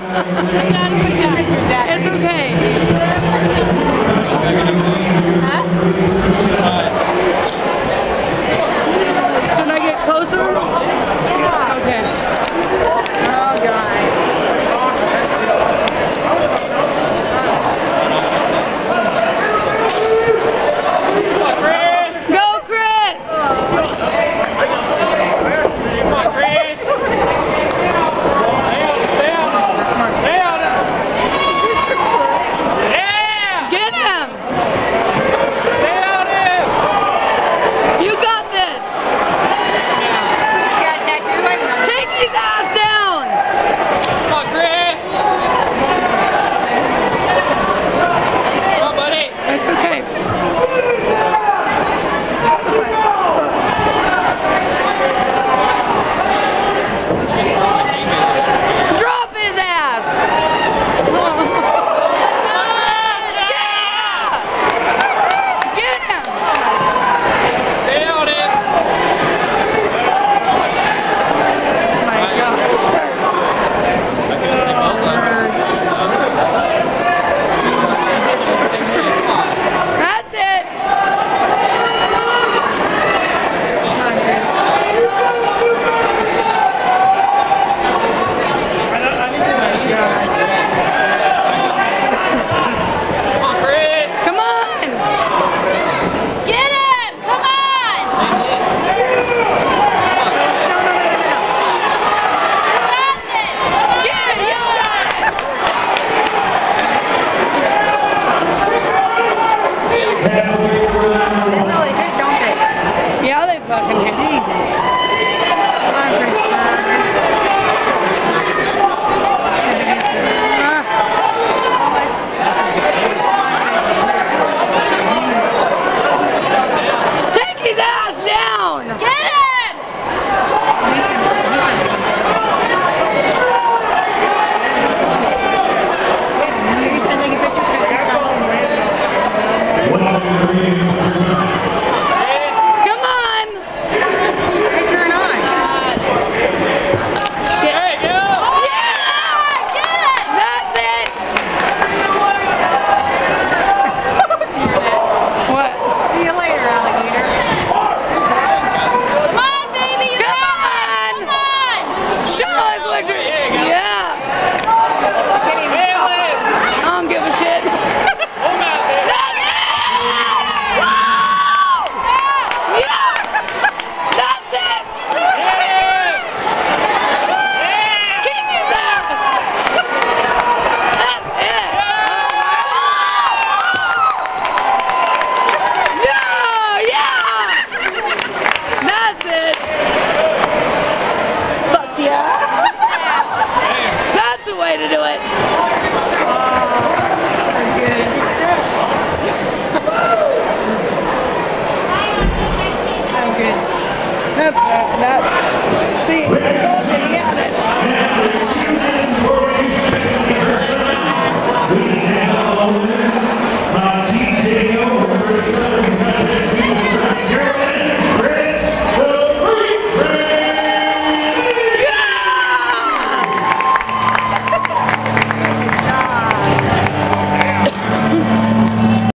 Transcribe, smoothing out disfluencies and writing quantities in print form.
It's okay. Huh? Should I get closer? Yeah. Okay. Oh, God. Go, Chris! Come on, Chris! Get him! You got this! Take his ass down! Come on, Chris! Come on, buddy! It's okay. Drop his ass! Yeah! Get him! Stay on him! Oh my God. That's it! Come on, Chris! Come on! Get him! Come on! Got this! Yeah, you got it! They really hit, don't they? Yeah, they fucking hit. Come on, Take his ass down! Get